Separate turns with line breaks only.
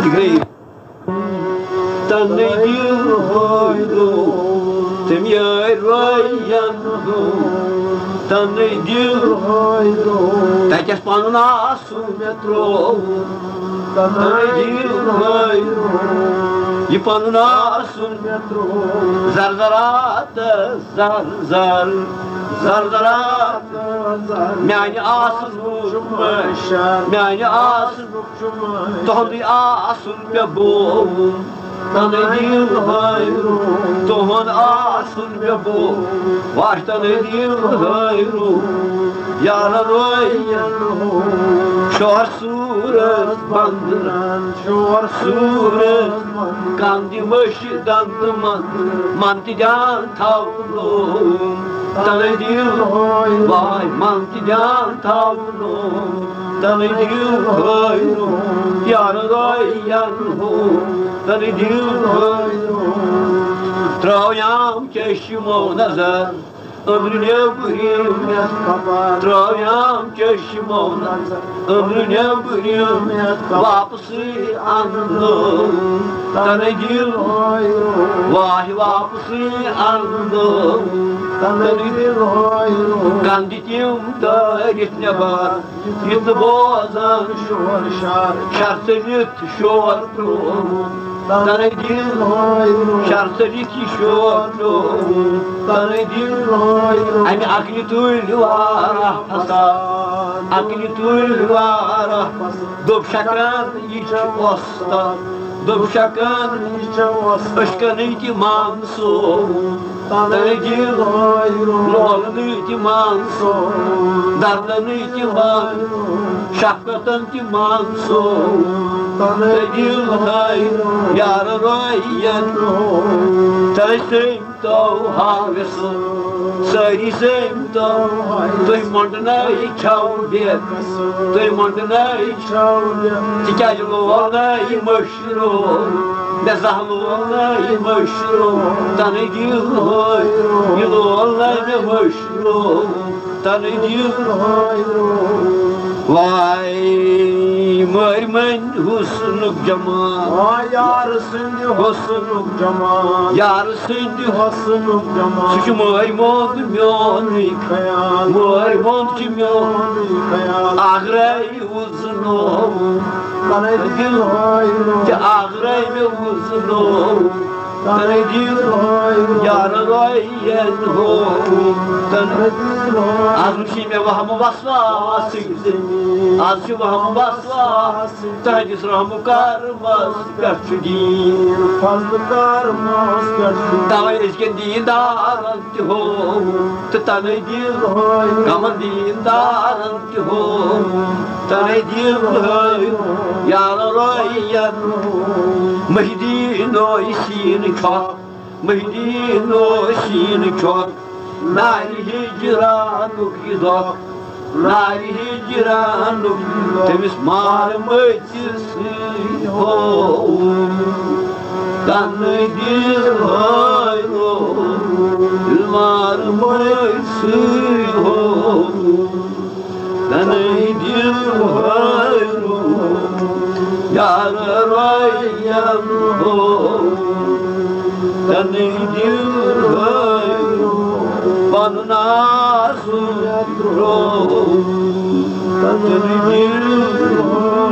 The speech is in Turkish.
Tigreyi. Tanrı'yı hoydu, temyer vayandu. Tanrı'yı hoydu, tekes panuna sumetro. Tanrı'yı hoydu, yipanuna sumetro. Zarzarat, zar. Zarzarat, yani asıl vurmuş, yani asıl Tohdi asıl be bu, tanıdığım hayru. Tohdi asıl be bu, var tanıdığım hayru. Yarar oyanru, şoğar suret bandıran, şoğar suret kandi başıdan duman, mantidan tavlum. Tanıdığım vay mantidan tavlum. Tanıdığım hayru, yarar oyanru. Tanıdığım hayru. Troyam keşim o nazar, ömrüne bürüm Troyam keşim o nazar, ömrüne bürüm Vapısı andım, tanıdığım vay vapısı andım, tanıdığım Kanditim tarihine var, yıtı bozan şartılık şortum. Tanıdığım şartlık şortum. Tanıdığım hani akli tül var hasan, akli tül var dopşakan iç osta, dopşakan iç osta, aşkın itimansu. Tanıdığım lolun itimansu, darlın itimansu, şafkatan itimansu. Tanıdığım yarar oyanru, tanıdığım havası, sayısım duymandına çavdiye, duymandına çavdiye, tikacılığına imışru, mezahlığına imışru, tanıdığım yılığına imışru, tanıdığım vay mırmın husnuk cemal,
vay yarısın husnuk cemal,
yarısın
husnuk cemal.
Suçu mırmon myonik, mırmon kimyonik, ağrey uzunum,
Tanıdığım hayru,
ağrey uzunum. Tanıdığım yarar oyanru, tanıdığım azmışime vahmı baslasın, azşu vahmı baslasın, tahdis rahmı karmaz karşıdin,
fazla karmaz karşı.
Dağ eskendiğin dağıntı hom, tanıdığım kamandiğin dağıntı hom, tanıdığım yarar oyanru, Mıhdin o işini çok, Mıhdin o işini çok, Nari hicranuk yudok, Nari hicranuk yudok, Temiz marmıcısı hom, Tanıdığım hayru, marmıcısı hom, Tanıdığım hayru, yarar oyanru, tanıdığım hayru, bana suretro, tanıdığım